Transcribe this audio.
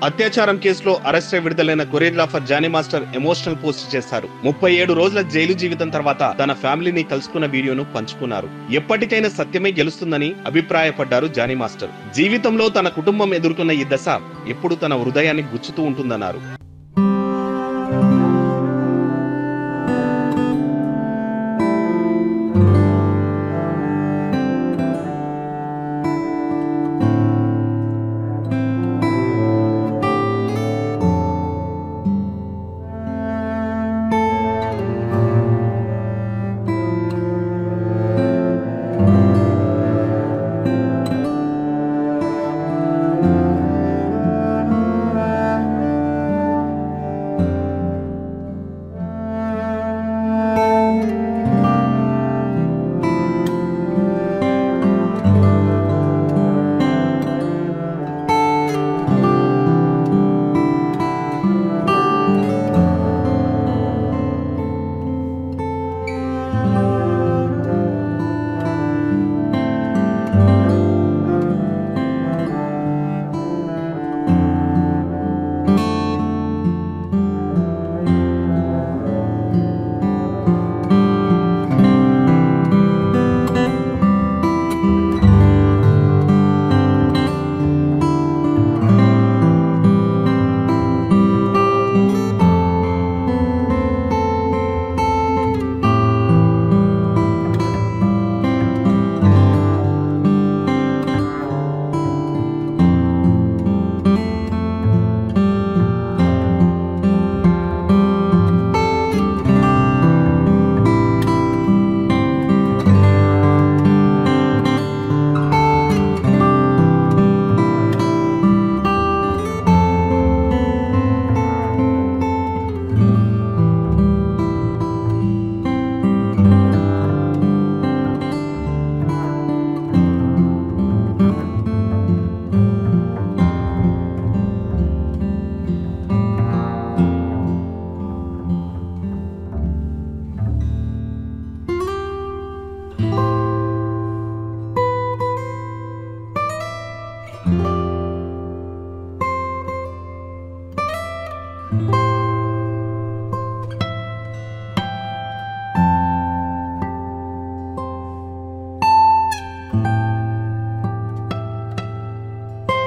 అత్యాచారం కేసులో అరెస్ట్ అయి విడుదలైన choreographer Jani master emotional post చేశారు. 37 రోజుల జైలు జీవితం తర్వాత తన ఫ్యామిలీని కలుసుకున్న వీడియోను పంచుకున్నారు. ఎప్పటికైనా సత్యమే గెలుస్తుందని అభిప్రాయపడ్డారు జానీ మాస్టర్. జీవితంలో తన కుటుంబం ఎదుర్కొన్న ఈ దశ ఎప్పుడు తన హృదయాన్ని గుచ్చుతూ ఉంటుందన్నారు.